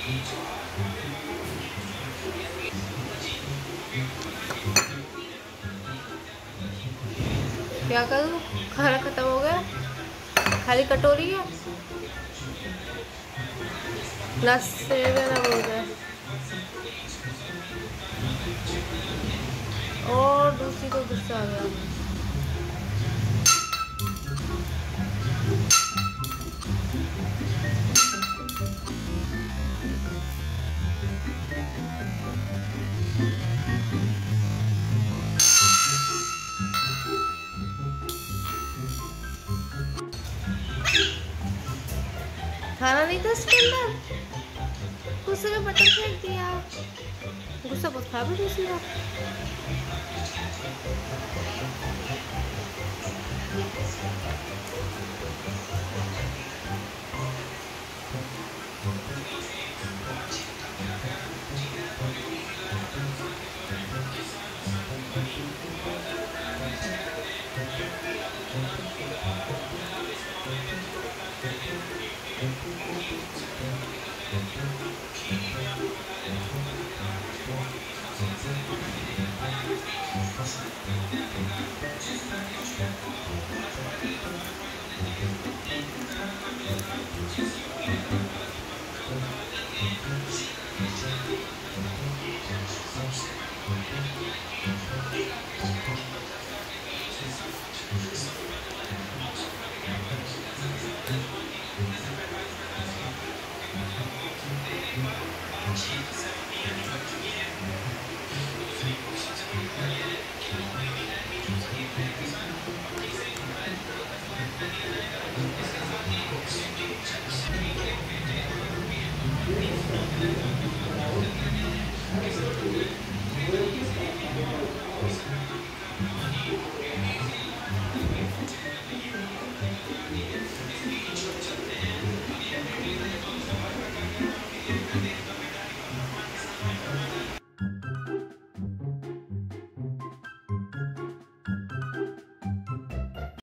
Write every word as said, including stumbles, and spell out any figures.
क्या करूँ, खाना खत्म हो गया, खाली कटोरी है, ना सेव है ना वो है। और दूसरी को गुस्सा आ गया। खाना नहीं था इसके अंदर, गुस्से में बटन फेंक दिया। गुस्सा बहुत खराब है दूसरी बात।